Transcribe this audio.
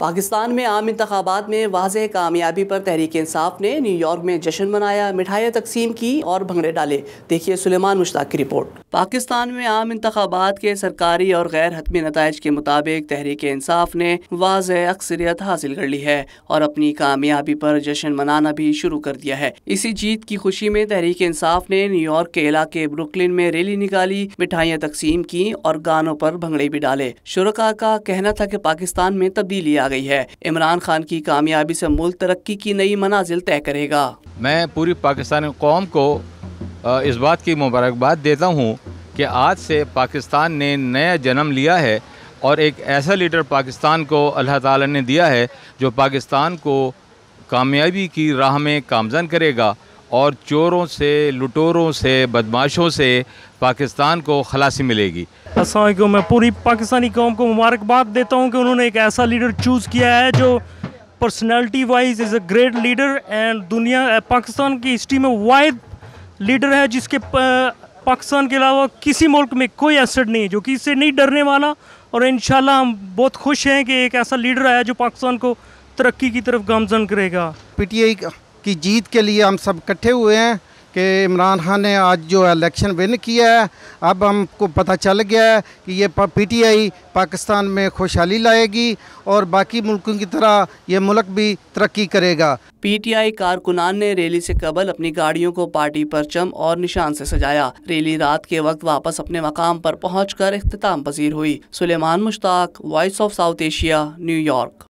پاکستان میں عام انتخابات میں واضح کامیابی پر تحریک انصاف نے نیو یارک میں جشن منایا، مٹھائیاں تقسیم کی اور بھنگڑے ڈالے۔ دیکھیے سلیمان مشتاق کی رپورٹ۔ پاکستان میں عام انتخابات کے سرکاری اور غیر حتمی نتائج کے مطابق تحریک انصاف نے واضح اکثریت حاصل کر لی ہے اور اپنی کامیابی پر جشن منانا بھی شروع کر دیا ہے۔ اسی جیت کی خوشی میں تحریک انصاف نے نیو یارک کے علاقے بروکلن میں ریلی نکالی، مٹھائیاں تقسیم کی اور گانوں پر بھنگڑے بھی ڈالے۔ شرکاء کا کہنا تھا کہ پاکستان میں تبدیلی آ گئی ہے، عمران خان کی کامیابی سے ملک ترقی کی نئی منازل طے کرے گا۔ میں پوری پاکستانی قوم کو اس بات کی مبارکباد دیتا ہوں کہ آج سے پاکستان نے نیا جنم لیا ہے اور ایک ایسا لیڈر پاکستان کو اللہ تعالی نے دیا ہے جو پاکستان کو کامیابی کی راہ میں گامزن کرے گا اور چوروں سے، لٹوروں سے، بدماشوں سے پاکستان کو خلاصی ملے گی۔ السلام علیکم۔ میں پوری پاکستانی قوم کو مبارکباد دیتا ہوں کہ انہوں نے ایک ایسا لیڈر چوز کیا ہے جو personality wise is a great leader and Pakistan کی ہسٹری میں واحد لیڈر ہے جس کے پاکستان کے علاوہ کسی ملک میں کوئی ایسٹ نہیں جو کسی سے نہیں ڈرنے والا، اور انشاءاللہ ہم بہت خوش ہیں کہ ایک ایسا لیڈر آیا جو پاکستان کو ترقی کی طرف گامزن کرے گا۔ پی ٹی آئی کی جیت کے لیے ہم سب اکٹھے ہوئے ہیں کہ عمران خان نے آج جو الیکشن ون کیا ہے، اب ہم کو پتہ چل گیا ہے کہ یہ پی ٹی آئی پاکستان میں خوشحالی لائے گی اور باقی ملکوں کی طرح یہ ملک بھی ترقی کرے گا۔ پی ٹی آئی کارکنان نے ریلی سے قبل اپنی گاڑیوں کو پارٹی پرچم اور نشان سے سجایا۔ ریلی رات کے وقت واپس اپنے مقام پر پہنچ کر اختتام پذیر ہوئی۔ Suleman Mushtaq, Voice of South Asia, New York.